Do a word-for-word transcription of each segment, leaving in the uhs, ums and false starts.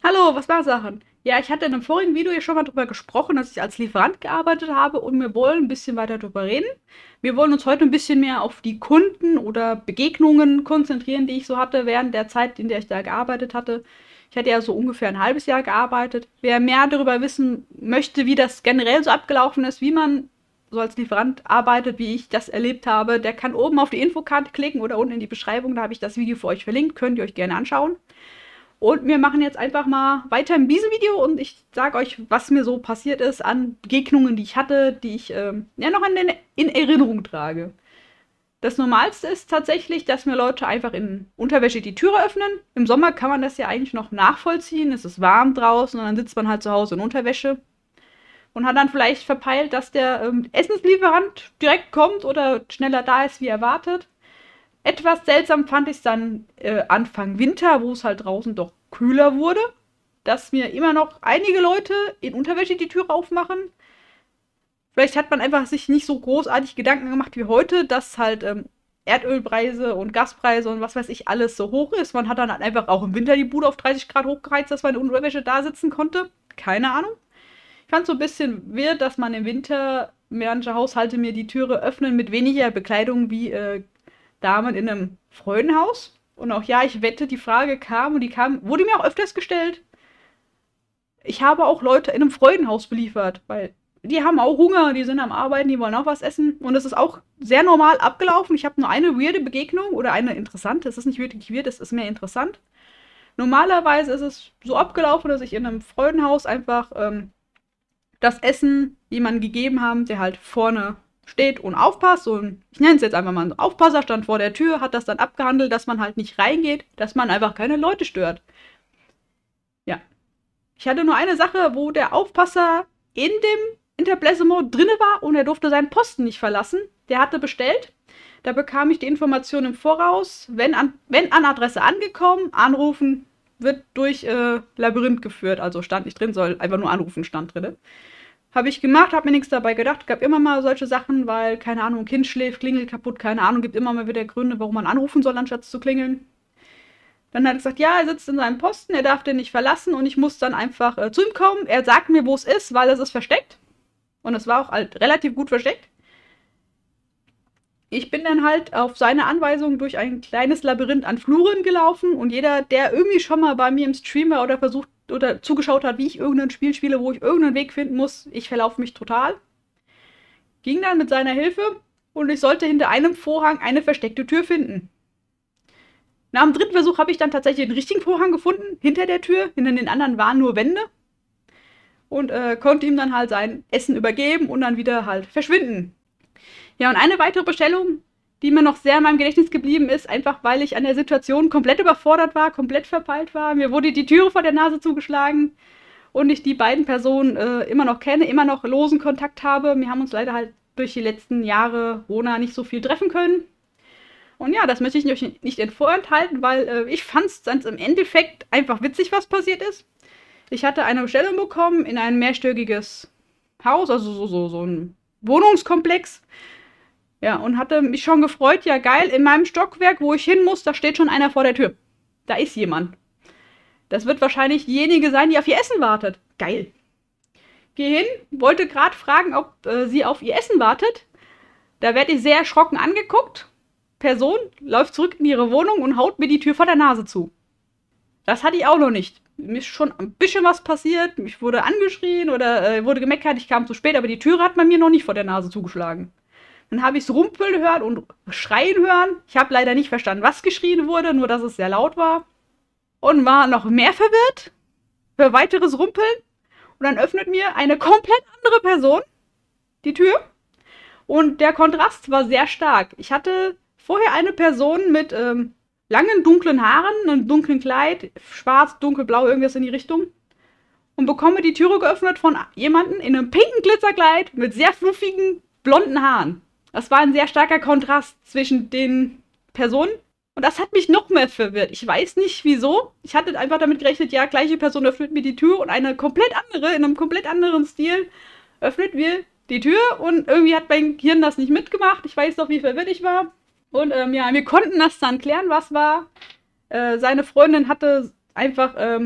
Hallo, was war Sachen? Ja, ich hatte in einem vorigen Video ja schon mal darüber gesprochen, dass ich als Lieferant gearbeitet habe und wir wollen ein bisschen weiter darüber reden. Wir wollen uns heute ein bisschen mehr auf die Kunden oder Begegnungen konzentrieren, die ich so hatte während der Zeit, in der ich da gearbeitet hatte. Ich hatte ja so ungefähr ein halbes Jahr gearbeitet. Wer mehr darüber wissen möchte, wie das generell so abgelaufen ist, wie man so als Lieferant arbeitet, wie ich das erlebt habe, der kann oben auf die Infokarte klicken oder unten in die Beschreibung, da habe ich das Video für euch verlinkt, könnt ihr euch gerne anschauen. Und wir machen jetzt einfach mal weiter in diesem Video und ich sage euch, was mir so passiert ist an Begegnungen, die ich hatte, die ich ähm, ja noch in, in Erinnerung trage. Das Normalste ist tatsächlich, dass mir Leute einfach in Unterwäsche die Türe öffnen. Im Sommer kann man das ja eigentlich noch nachvollziehen. Es ist warm draußen und dann sitzt man halt zu Hause in Unterwäsche und hat dann vielleicht verpeilt, dass der ähm, Essenslieferant direkt kommt oder schneller da ist, wie erwartet. Etwas seltsam fand ich es dann äh, Anfang Winter, wo es halt draußen doch kühler wurde, dass mir immer noch einige Leute in Unterwäsche die Tür aufmachen. Vielleicht hat man einfach sich nicht so großartig Gedanken gemacht wie heute, dass halt ähm, Erdölpreise und Gaspreise und was weiß ich alles so hoch ist. Man hat dann halt einfach auch im Winter die Bude auf dreißig Grad hochgeheizt, dass man in Unterwäsche da sitzen konnte. Keine Ahnung. Ich fand es so ein bisschen weird, dass man im Winter manche Haushalte mir die Türe öffnen mit weniger Bekleidung wie äh, Damen in einem Freudenhaus. Und auch ja, ich wette, die Frage kam und die kam, wurde mir auch öfters gestellt. Ich habe auch Leute in einem Freudenhaus beliefert, weil die haben auch Hunger, die sind am Arbeiten, die wollen auch was essen. Und es ist auch sehr normal abgelaufen. Ich habe nur eine weirde Begegnung oder eine interessante. Es ist nicht wirklich weird, es ist mehr interessant. Normalerweise ist es so abgelaufen, dass ich in einem Freudenhaus einfach ähm, das Essen jemandem gegeben habe, der halt vorne steht und aufpasst. Und ich nenne es jetzt einfach mal einen Aufpasser, stand vor der Tür, hat das dann abgehandelt, dass man halt nicht reingeht, dass man einfach keine Leute stört. Ja. Ich hatte nur eine Sache, wo der Aufpasser in dem Interplacement drinne war und er durfte seinen Posten nicht verlassen. Der hatte bestellt. Da bekam ich die Information im Voraus, wenn an, wenn an Adresse angekommen, anrufen, wird durch äh, Labyrinth geführt. Also stand nicht drin, soll einfach nur anrufen, stand drin. Habe ich gemacht, habe mir nichts dabei gedacht. Gab immer mal solche Sachen, weil, keine Ahnung, ein Kind schläft, klingelt kaputt, keine Ahnung, gibt immer mal wieder Gründe, warum man anrufen soll, anstatt zu klingeln. Dann hat er gesagt, ja, er sitzt in seinem Posten, er darf den nicht verlassen und ich muss dann einfach äh, zu ihm kommen. Er sagt mir, wo es ist, weil es ist versteckt. Und es war auch halt relativ gut versteckt. Ich bin dann halt auf seine Anweisung durch ein kleines Labyrinth an Fluren gelaufen und jeder, der irgendwie schon mal bei mir im Stream war oder versucht oder zugeschaut hat, wie ich irgendein Spiel spiele, wo ich irgendeinen Weg finden muss, ich verlaufe mich total. Ging dann mit seiner Hilfe und ich sollte hinter einem Vorhang eine versteckte Tür finden. Nach dem dritten Versuch habe ich dann tatsächlich den richtigen Vorhang gefunden, hinter der Tür. Hinter den anderen waren nur Wände. Und äh, konnte ihm dann halt sein Essen übergeben und dann wieder halt verschwinden. Ja, und eine weitere Bestellung, die mir noch sehr in meinem Gedächtnis geblieben ist, einfach weil ich an der Situation komplett überfordert war, komplett verpeilt war. Mir wurde die Türe vor der Nase zugeschlagen und ich die beiden Personen äh, immer noch kenne, immer noch losen Kontakt habe. Wir haben uns leider halt durch die letzten Jahre Corona nicht so viel treffen können. Und ja, das möchte ich euch nicht vorenthalten, weil äh, ich fand es dann im Endeffekt einfach witzig, was passiert ist. Ich hatte eine Bestellung bekommen in ein mehrstöckiges Haus, also so, so, so ein Wohnungskomplex. Ja, und hatte mich schon gefreut, ja geil, in meinem Stockwerk, wo ich hin muss, da steht schon einer vor der Tür. Da ist jemand. Das wird wahrscheinlich diejenige sein, die auf ihr Essen wartet. Geil. Geh hin, wollte gerade fragen, ob äh, sie auf ihr Essen wartet. Da werde ich sehr erschrocken angeguckt. Person läuft zurück in ihre Wohnung und haut mir die Tür vor der Nase zu. Das hatte ich auch noch nicht. Mir ist schon ein bisschen was passiert. Mich wurde angeschrien oder äh, wurde gemeckert, ich kam zu spät, aber die Türe hat man mir noch nicht vor der Nase zugeschlagen. Dann habe ich es rumpeln hören und schreien hören. Ich habe leider nicht verstanden, was geschrien wurde, nur dass es sehr laut war. Und war noch mehr verwirrt für weiteres Rumpeln. Und dann öffnet mir eine komplett andere Person die Tür. Und der Kontrast war sehr stark. Ich hatte vorher eine Person mit ähm, langen, dunklen Haaren, einem dunklen Kleid, schwarz, dunkelblau, irgendwas in die Richtung. Und bekomme die Türe geöffnet von jemandem in einem pinken Glitzerkleid mit sehr fluffigen, blonden Haaren. Das war ein sehr starker Kontrast zwischen den Personen. Und das hat mich noch mehr verwirrt. Ich weiß nicht, wieso. Ich hatte einfach damit gerechnet, ja, gleiche Person öffnet mir die Tür und eine komplett andere, in einem komplett anderen Stil, öffnet mir die Tür. Und irgendwie hat mein Gehirn das nicht mitgemacht. Ich weiß noch, wie verwirrt ich war. Und ähm, ja, wir konnten das dann klären, was war. Äh, seine Freundin hatte einfach ähm,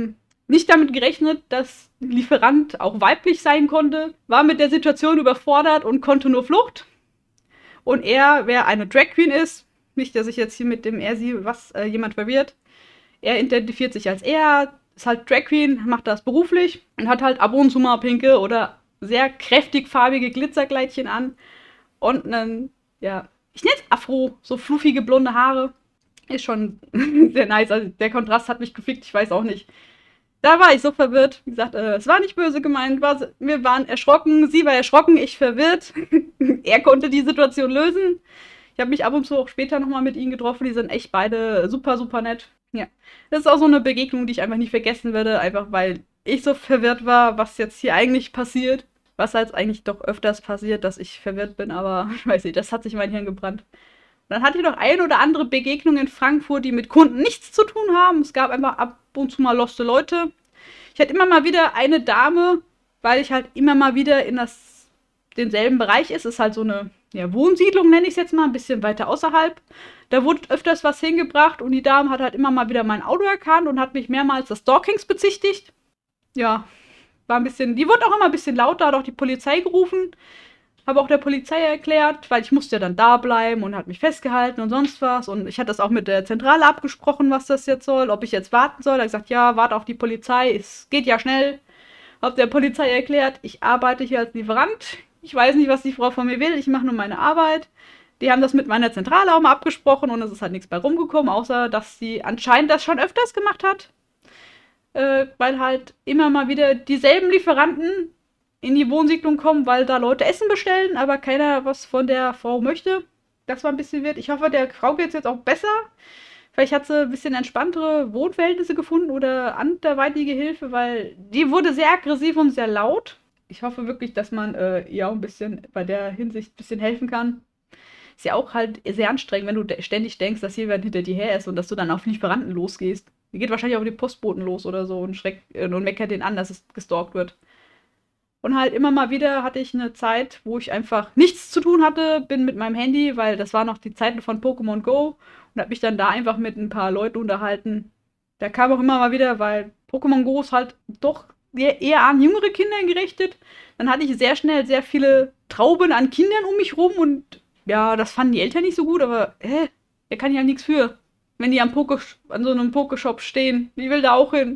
nicht damit gerechnet, dass Lieferant auch weiblich sein konnte, war mit der Situation überfordert und konnte nur Flucht. Und er, wer eine Drag Queen ist, nicht, dass ich jetzt hier mit dem er, sie, was äh, jemand verwirrt, er identifiziert sich als er, ist halt Drag Queen, macht das beruflich und hat halt ab und zu mal pinke oder sehr kräftig farbige Glitzerkleidchen an und einen, ja, ich nenne es Afro, so fluffige blonde Haare. Ist schon sehr nice, also der Kontrast hat mich gefickt, ich weiß auch nicht. Da war ich so verwirrt. Wie gesagt, äh, es war nicht böse gemeint. War, wir waren erschrocken. Sie war erschrocken, ich verwirrt. Er konnte die Situation lösen. Ich habe mich ab und zu auch später nochmal mit ihnen getroffen. Die sind echt beide super, super nett. Ja. Das ist auch so eine Begegnung, die ich einfach nicht vergessen werde. Einfach weil ich so verwirrt war, was jetzt hier eigentlich passiert. Was jetzt eigentlich doch öfters passiert, dass ich verwirrt bin. Aber ich weiß nicht, das hat sich in mein Hirn gebrannt. Dann hatte ich noch ein oder andere Begegnung in Frankfurt, die mit Kunden nichts zu tun haben. Es gab einfach ab und zu mal loste Leute. Ich hatte immer mal wieder eine Dame, weil ich halt immer mal wieder in das, denselben Bereich ist. Es ist halt so eine ja, Wohnsiedlung, nenne ich es jetzt mal, ein bisschen weiter außerhalb. Da wurde öfters was hingebracht und die Dame hat halt immer mal wieder mein Auto erkannt und hat mich mehrmals des Stalkings bezichtigt. Ja, war ein bisschen, die wurde auch immer ein bisschen lauter, hat auch die Polizei gerufen. Habe auch der Polizei erklärt, weil ich musste ja dann da bleiben und hat mich festgehalten und sonst was. Und ich hatte das auch mit der Zentrale abgesprochen, was das jetzt soll, ob ich jetzt warten soll. Er hat gesagt, ja, warte auf die Polizei, es geht ja schnell. Habe der Polizei erklärt, ich arbeite hier als Lieferant. Ich weiß nicht, was die Frau von mir will, ich mache nur meine Arbeit. Die haben das mit meiner Zentrale auch mal abgesprochen und es ist halt nichts bei rumgekommen, außer dass sie anscheinend das schon öfters gemacht hat. Äh, weil halt immer mal wieder dieselben Lieferanten in die Wohnsiedlung kommen, weil da Leute Essen bestellen, aber keiner was von der Frau möchte. Das war ein bisschen weird. Ich hoffe, der Frau geht es jetzt auch besser. Vielleicht hat sie ein bisschen entspanntere Wohnverhältnisse gefunden oder anderweitige Hilfe, weil die wurde sehr aggressiv und sehr laut. Ich hoffe wirklich, dass man äh, ihr auch ein bisschen bei der Hinsicht ein bisschen helfen kann. Ist ja auch halt sehr anstrengend, wenn du de ständig denkst, dass jemand hinter dir her ist und dass du dann auf Lieferanten losgehst. Die geht wahrscheinlich auf die Postboten los oder so und, schreckt, äh, und meckert den an, dass es gestalkt wird. Und halt immer mal wieder hatte ich eine Zeit, wo ich einfach nichts zu tun hatte, bin mit meinem Handy, weil das war noch die Zeiten von Pokémon Go und habe mich dann da einfach mit ein paar Leuten unterhalten. Da kam auch immer mal wieder, weil Pokémon Go ist halt doch eher an jüngere Kinder gerichtet. Dann hatte ich sehr schnell sehr viele Trauben an Kindern um mich rum und ja, das fanden die Eltern nicht so gut, aber hä, da kann ich ja nichts für. Wenn die am Poke an so einem Pokeshop stehen, ich will da auch hin.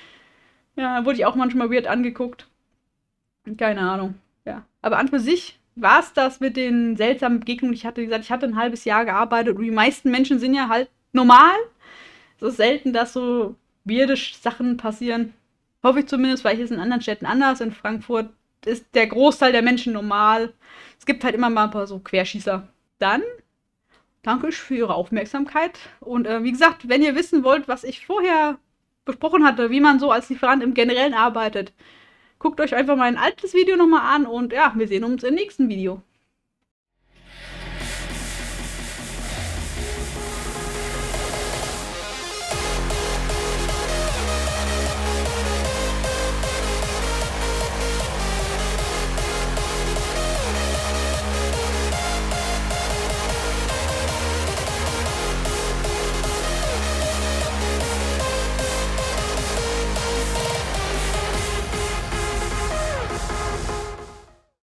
Ja, da wurde ich auch manchmal weird angeguckt. Keine Ahnung, ja. Aber an für sich war es das mit den seltsamen Begegnungen. Ich hatte, wie gesagt, ich hatte ein halbes Jahr gearbeitet und die meisten Menschen sind ja halt normal. Es ist selten, dass so weirde Sachen passieren. Hoffe ich zumindest, weil ich es in anderen Städten anders. In Frankfurt ist der Großteil der Menschen normal. Es gibt halt immer mal ein paar so Querschießer. Dann danke ich für Ihre Aufmerksamkeit. Und äh, wie gesagt, wenn ihr wissen wollt, was ich vorher besprochen hatte, wie man so als Lieferant im Generellen arbeitet, guckt euch einfach mal ein altes Video nochmal an und ja, wir sehen uns im nächsten Video.